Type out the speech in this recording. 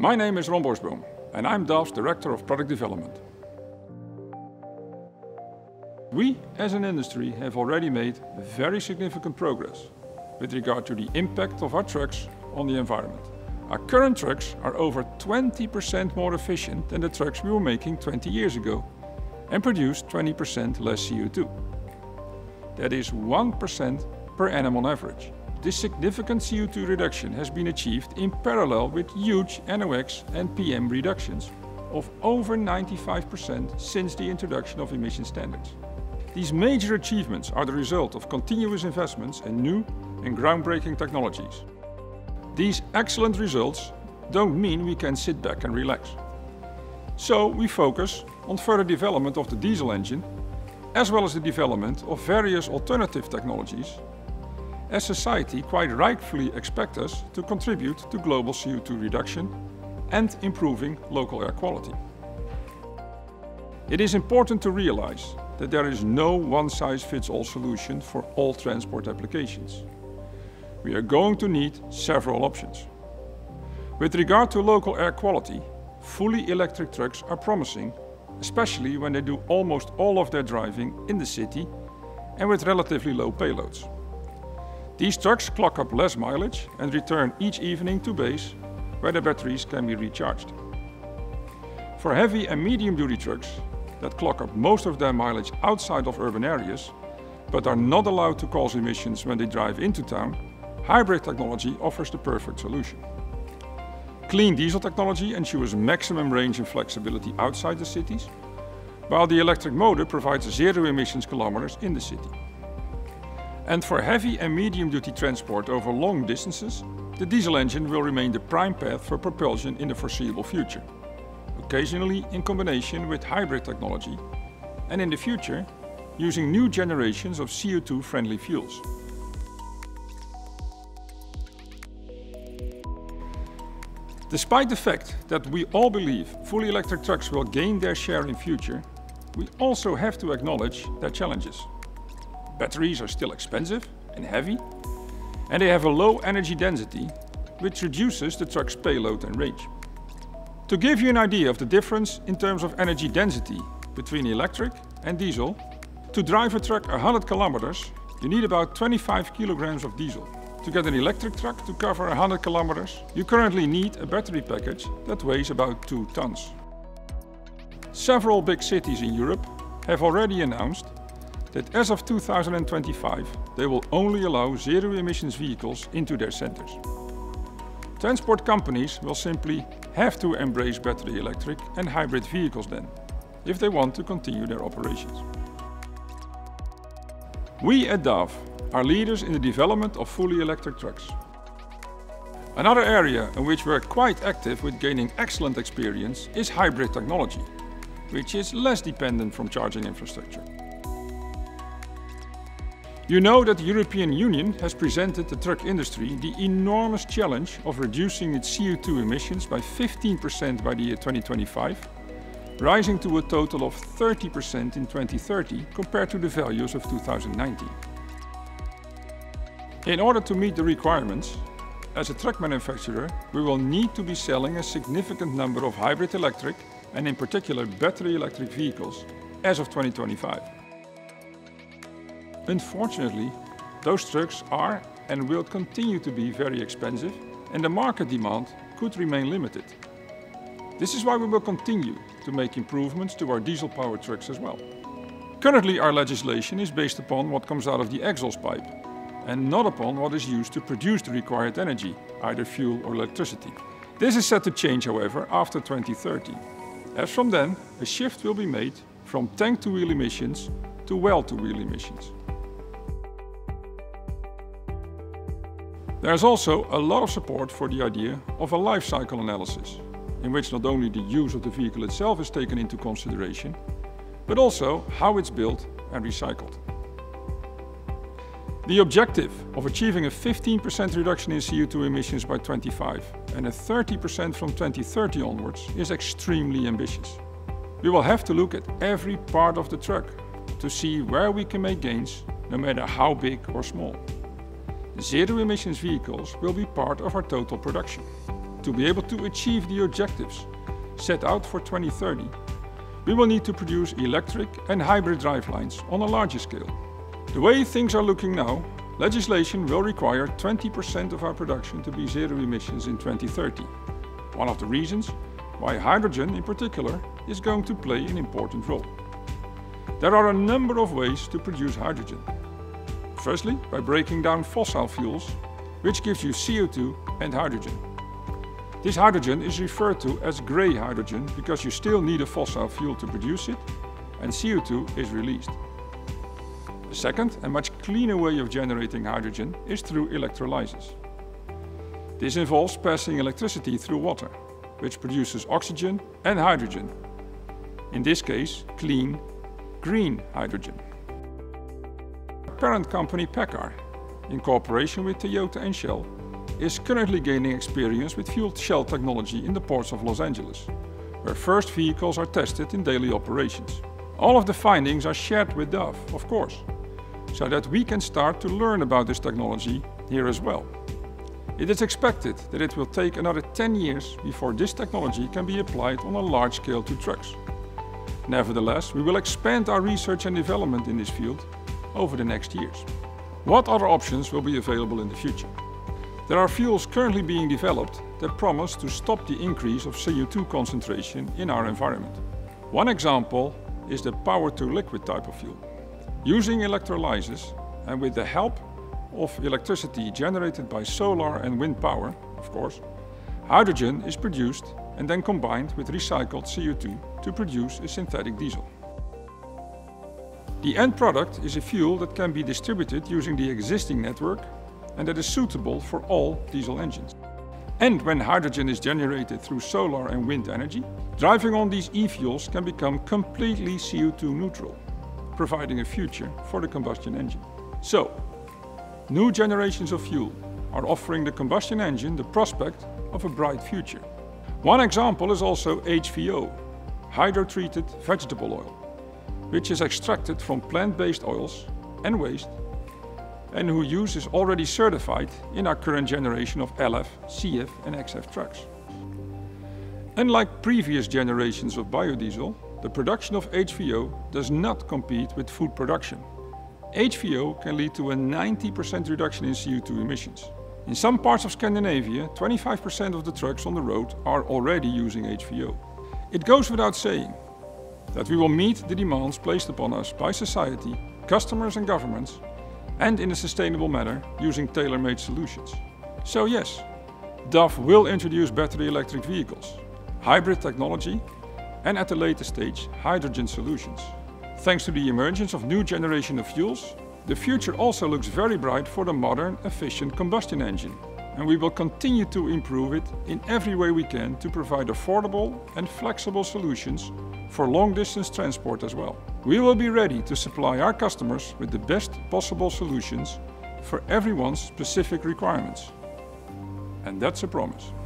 My name is Ron Bosboom and I'm DAF's Director of Product Development. We, as an industry, have already made very significant progress with regard to the impact of our trucks on the environment. Our current trucks are over 20% more efficient than the trucks we were making 20 years ago and produce 20% less CO2. That is 1% per annum on average. This significant CO2 reduction has been achieved in parallel with huge NOx and PM reductions of over 95% since the introduction of emission standards. These major achievements are the result of continuous investments in new and groundbreaking technologies. These excellent results don't mean we can sit back and relax. So we focus on further development of the diesel engine, as well as the development of various alternative technologies, as society quite rightfully expects us to contribute to global CO2 reduction and improving local air quality. It is important to realize that there is no one-size-fits-all solution for all transport applications. We are going to need several options. With regard to local air quality, fully electric trucks are promising, especially when they do almost all of their driving in the city and with relatively low payloads. These trucks clock up less mileage and return each evening to base, where the batteries can be recharged. For heavy and medium-duty trucks that clock up most of their mileage outside of urban areas, but are not allowed to cause emissions when they drive into town, hybrid technology offers the perfect solution. Clean diesel technology ensures maximum range and flexibility outside the cities, while the electric motor provides zero emissions kilometers in the city. And for heavy and medium-duty transport over long distances, the diesel engine will remain the prime path for propulsion in the foreseeable future, occasionally in combination with hybrid technology, and in the future, using new generations of CO2-friendly fuels. Despite the fact that we all believe fully electric trucks will gain their share in future, we also have to acknowledge their challenges. Batteries are still expensive and heavy, and they have a low energy density, which reduces the truck's payload and range. To give you an idea of the difference in terms of energy density between electric and diesel, to drive a truck 100 kilometers, you need about 25 kilograms of diesel. To get an electric truck to cover 100 kilometers, you currently need a battery package that weighs about 2 tons. Several big cities in Europe have already announced that as of 2025, they will only allow zero-emissions vehicles into their centers. Transport companies will simply have to embrace battery electric and hybrid vehicles then, if they want to continue their operations. We at DAF are leaders in the development of fully electric trucks. Another area in which we're quite active with gaining excellent experience is hybrid technology, which is less dependent from charging infrastructure. You know that the European Union has presented the truck industry the enormous challenge of reducing its CO2 emissions by 15% by the year 2025, rising to a total of 30% in 2030 compared to the values of 2019. In order to meet the requirements, as a truck manufacturer, we will need to be selling a significant number of hybrid electric and in particular battery electric vehicles as of 2025. Unfortunately, those trucks are and will continue to be very expensive and the market demand could remain limited. This is why we will continue to make improvements to our diesel-powered trucks as well. Currently, our legislation is based upon what comes out of the exhaust pipe and not upon what is used to produce the required energy, either fuel or electricity. This is set to change, however, after 2030. As from then, a shift will be made from tank-to-wheel emissions to well-to-wheel emissions. There is also a lot of support for the idea of a life cycle analysis, in which not only the use of the vehicle itself is taken into consideration, but also how it's built and recycled. The objective of achieving a 15% reduction in CO2 emissions by 2025 and a 30% from 2030 onwards is extremely ambitious. We will have to look at every part of the truck to see where we can make gains, no matter how big or small. Zero-emissions vehicles will be part of our total production. to be able to achieve the objectives set out for 2030, we will need to produce electric and hybrid drivelines on a larger scale. The way things are looking now, legislation will require 20% of our production to be zero emissions in 2030. One of the reasons why hydrogen in particular is going to play an important role. There are a number of ways to produce hydrogen. Firstly, by breaking down fossil fuels, which gives you CO2 and hydrogen. This hydrogen is referred to as grey hydrogen because you still need a fossil fuel to produce it, and CO2 is released. The second and much cleaner way of generating hydrogen is through electrolysis. This involves passing electricity through water, which produces oxygen and hydrogen. In this case, clean, green hydrogen. Our parent company PACCAR, in cooperation with Toyota and Shell, is currently gaining experience with fuel cell technology in the ports of Los Angeles, where first vehicles are tested in daily operations. All of the findings are shared with DAF, of course, so that we can start to learn about this technology here as well. It is expected that it will take another 10 years before this technology can be applied on a large scale to trucks. Nevertheless, we will expand our research and development in this field over the next years. What other options will be available in the future? There are fuels currently being developed that promise to stop the increase of CO2 concentration in our environment. One example is the power-to-liquid type of fuel. Using electrolysis and with the help of electricity generated by solar and wind power, of course, hydrogen is produced and then combined with recycled CO2 to produce a synthetic diesel. The end product is a fuel that can be distributed using the existing network and that is suitable for all diesel engines. And when hydrogen is generated through solar and wind energy, driving on these e-fuels can become completely CO2 neutral, providing a future for the combustion engine. So, new generations of fuel are offering the combustion engine the prospect of a bright future. One example is also HVO, hydrotreated vegetable oil, which is extracted from plant-based oils and waste, and whose use is already certified in our current generation of LF, CF and XF trucks. Unlike previous generations of biodiesel, the production of HVO does not compete with food production. HVO can lead to a 90% reduction in CO2 emissions. In some parts of Scandinavia, 25% of the trucks on the road are already using HVO. It goes without saying that we will meet the demands placed upon us by society, customers and governments, and in a sustainable manner using tailor-made solutions. So yes, DAF will introduce battery electric vehicles, hybrid technology, and at a later stage, hydrogen solutions. Thanks to the emergence of new generation of fuels, the future also looks very bright for the modern, efficient combustion engine. And we will continue to improve it in every way we can to provide affordable and flexible solutions for long-distance transport as well. We will be ready to supply our customers with the best possible solutions for everyone's specific requirements. And that's a promise.